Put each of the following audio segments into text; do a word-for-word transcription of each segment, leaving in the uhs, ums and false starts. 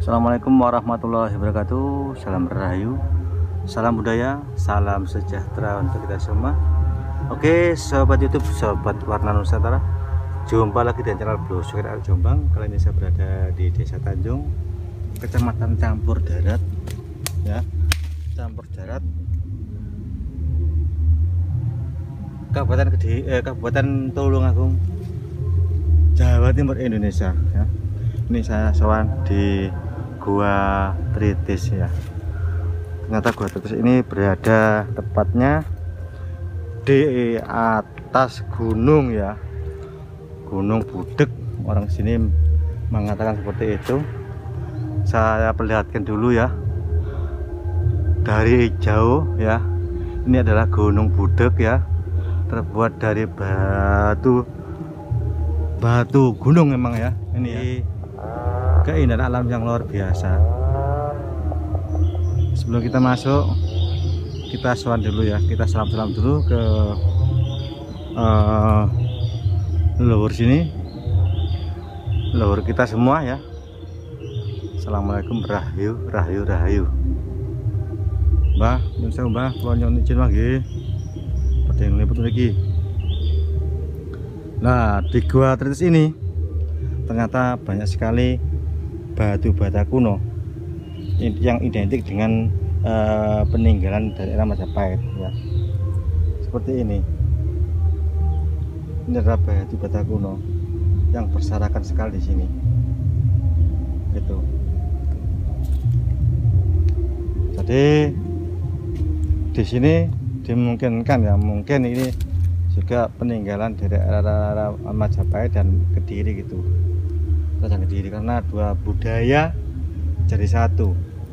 Assalamualaikum warahmatullahi wabarakatuh. Salam Rahayu, salam budaya, salam sejahtera untuk kita semua. Oke sobat YouTube, sobat Warna Nusantara, jumpa lagi di channel Blosok Jombang. Kali ini saya berada di Desa Tanjung, Kecamatan Campur Darat, ya, Campur Darat, Kabupaten Kediri, eh, Kabupaten Tulungagung, Jawa Timur, Indonesia. Ya. Ini saya sowan di Gua Tritis, ya. Ternyata Gua Tritis ini berada tepatnya di atas gunung, ya, Gunung Budek. Orang sini mengatakan seperti itu. Saya perlihatkan dulu, ya, dari jauh, ya. Ini adalah Gunung Budek, ya, terbuat dari batu batu gunung memang, ya. Ini, ya, keindahan alam yang luar biasa. Sebelum kita masuk, kita sowan dulu, ya, kita salam-salam dulu ke uh, leluhur sini, leluhur kita semua, ya. Assalamualaikum, rahayu, rahayu, rahayu. Mbah, nyun sewu Mbah, kula nyuwun izin Mbah nggih. Pada yang liput lagi. Nah, di Gua Tritis ini ternyata banyak sekali batu bata kuno yang identik dengan uh, peninggalan dari era Majapahit, ya. Seperti ini. Ini adalah batu bata kuno yang berserakan sekali di sini. Gitu. Jadi di sini dimungkinkan, ya, mungkin ini juga peninggalan dari era Majapahit dan Kediri, gitu. Kerajaan Kediri, karena dua budaya jadi satu.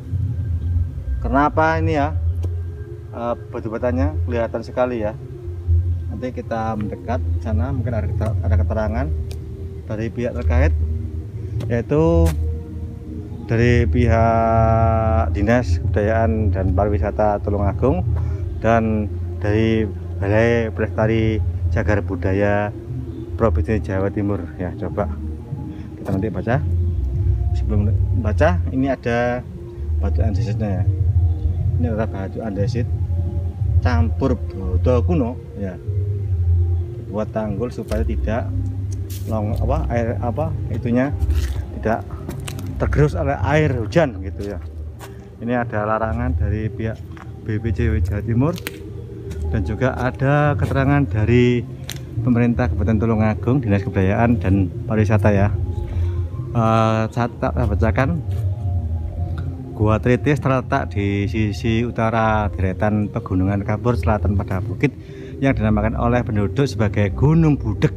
Kenapa ini, ya, e, batu-batanya kelihatan sekali, ya. Nanti kita mendekat sana, mungkin ada, ada keterangan dari pihak terkait, yaitu dari pihak Dinas Kebudayaan dan Pariwisata Tulungagung dan dari Balai Pelestari Cagar Budaya Provinsi Jawa Timur, ya. Coba kita nanti baca. Sebelum baca, ini ada batu andesitnya, ya. Ini adalah batu andesit campur bodo kuno, ya, buat tanggul supaya tidak long apa air apa itunya tidak tergerus oleh air hujan, gitu, ya. Ini ada larangan dari pihak B P C W Jawa Timur dan juga ada keterangan dari pemerintah Kabupaten Tulungagung, Dinas Kebudayaan dan Pariwisata, ya. Uh, saat tak bacakan, Gua Tritis terletak di sisi utara deretan pegunungan kapur selatan pada bukit yang dinamakan oleh penduduk sebagai Gunung Budek.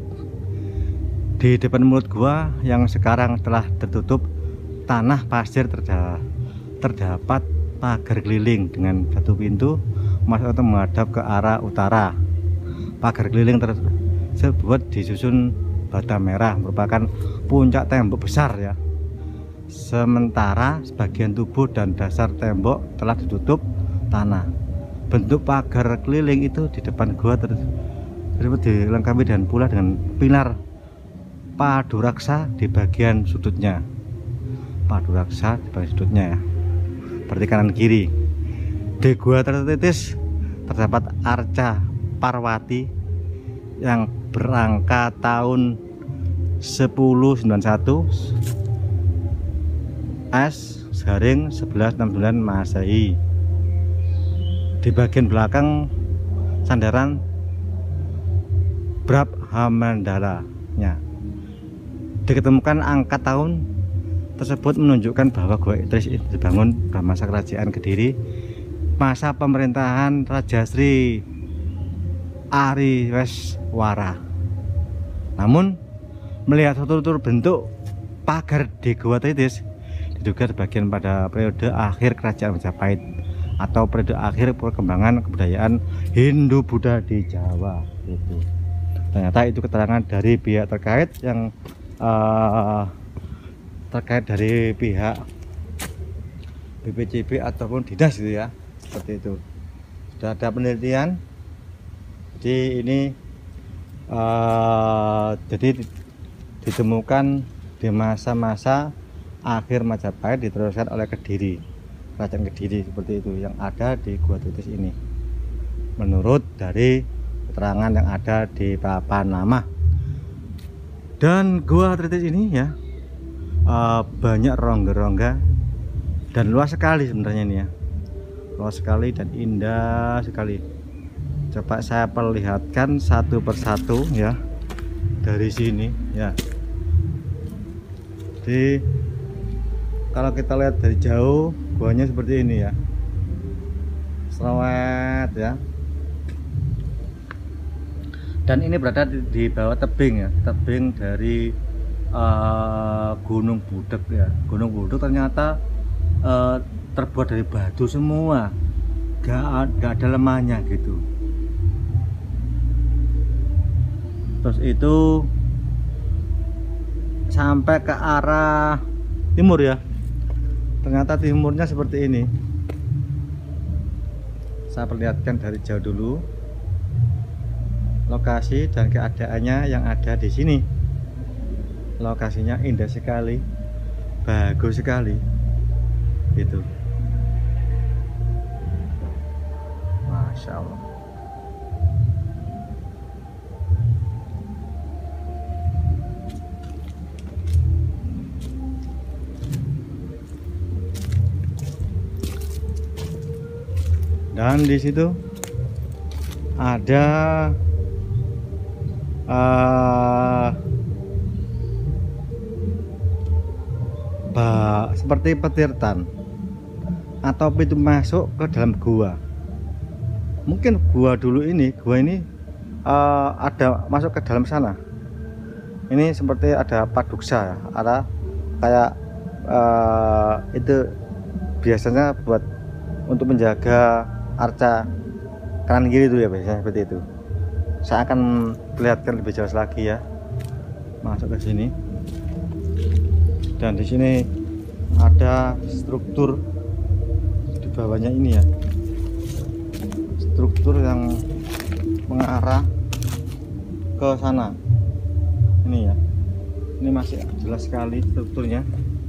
Di depan mulut gua yang sekarang telah tertutup tanah pasir terda terdapat pagar keliling dengan satu pintu masuk atau menghadap ke arah utara. Pagar keliling tersebut disusun bata merah, merupakan puncak tembok besar, ya. Sementara sebagian tubuh dan dasar tembok telah ditutup tanah. Bentuk pagar keliling itu di depan gua tersebut dilengkapi dan pula dengan pilar paduraksa di bagian sudutnya. Paduraksa di bagian sudutnya, ya, berarti kanan kiri. Di Gua Tritis terdapat arca Parwati yang berangka tahun sepuluh sembilan puluh satu S garing sebelas enam puluh sembilan Masehi. Di bagian belakang sandaran Brahmandala-nya diketemukan angka tahun tersebut menunjukkan bahwa Gua Tritis dibangun pada masa kerajaan Kediri, masa pemerintahan Raja Sri Ariweswara. Namun melihat struktur bentuk pagar di Gua Tritis diduga sebagian pada periode akhir kerajaan Majapahit atau periode akhir perkembangan kebudayaan Hindu-Buddha di Jawa, itu. Ternyata itu keterangan dari pihak terkait yang uh, terkait dari pihak B P C B ataupun dinas, itu, ya, seperti itu. Sudah ada penelitian. Jadi ini uh, jadi ditemukan di masa-masa akhir Majapahit diteruskan oleh Kediri, Kerajaan Kediri seperti itu yang ada di Gua Tritis ini. Menurut dari keterangan yang ada di papan nama. Dan Gua Tritis ini ya uh, banyak rongga-rongga dan luas sekali sebenarnya ini ya. Luas sekali dan indah sekali. Coba saya perlihatkan satu persatu ya dari sini ya. Jadi kalau kita lihat dari jauh, guanya seperti ini ya, serewet ya. Dan ini berada di, di bawah tebing ya, tebing dari uh, Gunung Budek ya. Gunung Budek ternyata uh, terbuat dari batu semua, gak, gak ada lemahnya gitu. Terus itu sampai ke arah timur ya. Ternyata timurnya seperti ini. Saya perlihatkan dari jauh dulu lokasi dan keadaannya yang ada di sini. Lokasinya indah sekali, bagus sekali, gitu. Masya Allah. Dan di situ ada uh, bah, seperti petirtan atau pintu masuk ke dalam gua. Mungkin gua dulu ini, gua ini uh, ada masuk ke dalam sana. Ini seperti ada paduksa, ada kayak uh, itu biasanya buat untuk menjaga arca kanan kiri itu ya, biasanya seperti itu. Saya akan perlihatkan lebih jelas lagi ya. Masuk ke sini. Dan di sini ada struktur di bawahnya ini ya. Struktur yang mengarah ke sana. Ini ya. Ini masih jelas sekali strukturnya.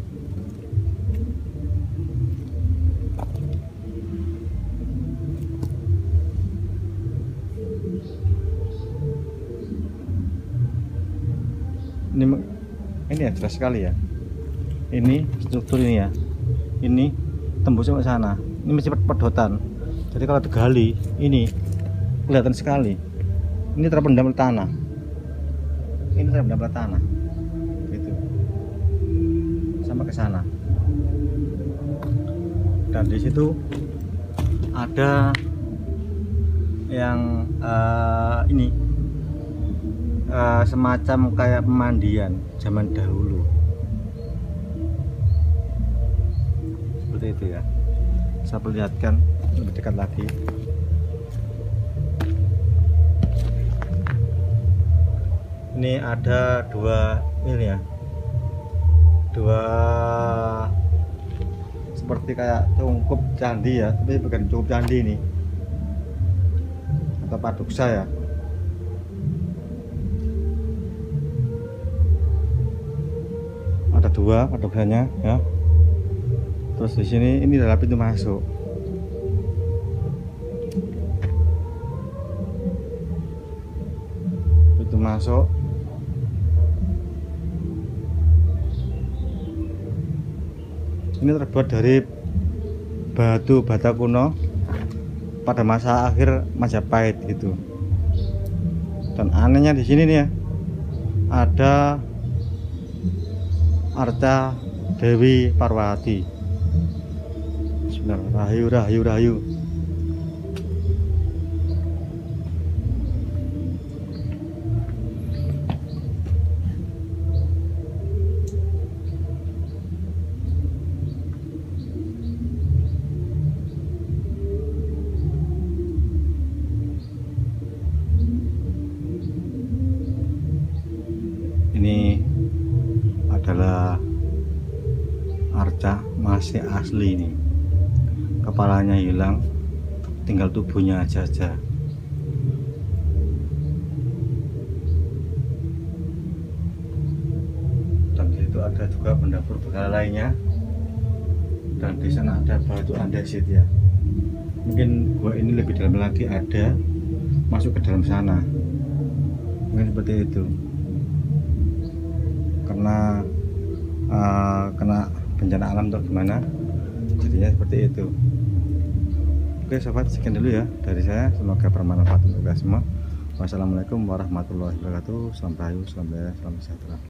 Ini ini ya jelas sekali ya. Ini struktur ini ya. Ini tembus sampai sana. Ini masih pedotan. Jadi kalau digali ini kelihatan sekali. Ini terpendam oleh tanah. Ini terpendam oleh tanah. Gitu. Sampai ke sana. Dan di situ ada yang uh, ini Uh, semacam kayak pemandian zaman dahulu seperti itu ya. Saya perlihatkan lebih dekat lagi. Ini ada dua ini ya, dua seperti kayak cungkup candi ya, tapi bukan cungkup candi ini, atau paduksa ya. Ada dua paduksanya ya. Terus di sini ini adalah pintu masuk. Pintu masuk. Ini terbuat dari batu bata kuno pada masa akhir Majapahit gitu. Dan anehnya di sini nih ya, ada arca Dewi Parwati. Bismillah, rahayu rahayu rahayu. Ini adalah arca masih asli nih, kepalanya hilang, tinggal tubuhnya aja aja. Dan di situ ada juga benda purbakala lainnya, dan di sana ada batu andesit ya. Mungkin gua ini lebih dalam lagi ada masuk ke dalam sana, mungkin seperti itu, karena uh, kena bencana alam atau gimana, jadinya seperti itu. Oke sobat, sekian dulu ya dari saya, semoga bermanfaat untuk kita semua. Wassalamualaikum warahmatullahi wabarakatuh. Salam rahayu, salam jaya, salam sejahtera.